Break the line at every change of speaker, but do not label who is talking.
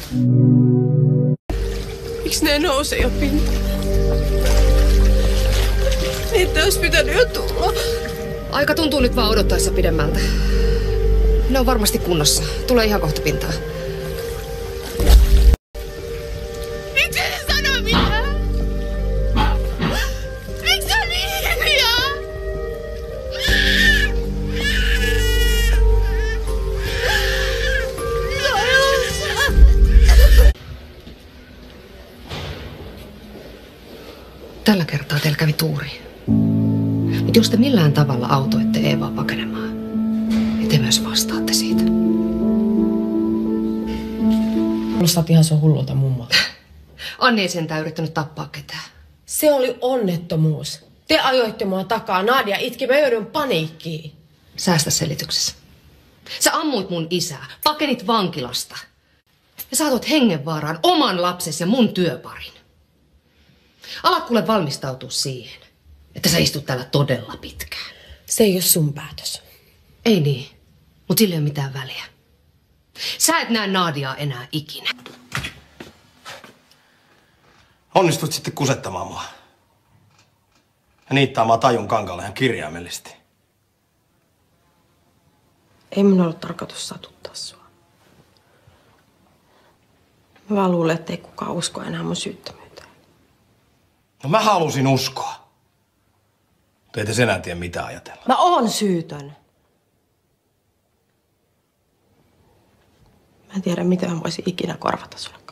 Miksi ne nousee jo pintaan? Niitä olisi pitänyt jo tulla.
Aika tuntuu nyt vaan odottaessa pidemmältä. Ne on varmasti kunnossa. Tulee ihan kohta pintaan.
Miksi ne sano mitään? Miksi on niin hiljaa?
Tällä kertaa teillä kävi tuuri. Mutta jos te millään tavalla autoitte Eevaa pakenemaan, niin te myös vastaatte siitä.
Kuulostat ihan se hullulta mummolta.
Anni ei sentään yrittänyt tappaa ketään.
Se oli onnettomuus. Te ajoitte mua takaa. Nadia itki, mä joudun paniikkiin.
Säästä selityksessä. Sä ammuit mun isää, pakenit vankilasta. Ja saatoit hengenvaaraan oman lapsesi ja mun työparin. Ala kuule valmistautua siihen, että sä istut täällä todella pitkään.
Se ei ole sun päätös.
Ei niin, mutta sillä ei ole mitään väliä. Sä et näe Nadiaa enää ikinä.
Onnistut sitten kusettamaan mua. Ja niittaamaan tajun kankaalle ihan kirjaimellisesti.
Ei mun ollut tarkoitus satuttaa sua. Mä vaan luulen, ettei kukaan usko enää mun syyttömyyteen.
No mä halusin uskoa. Mutta ei te enää tiedä mitä ajatella.
Mä oon syytön. Mä en tiedä, miten mä voisin ikinä korvata sulle.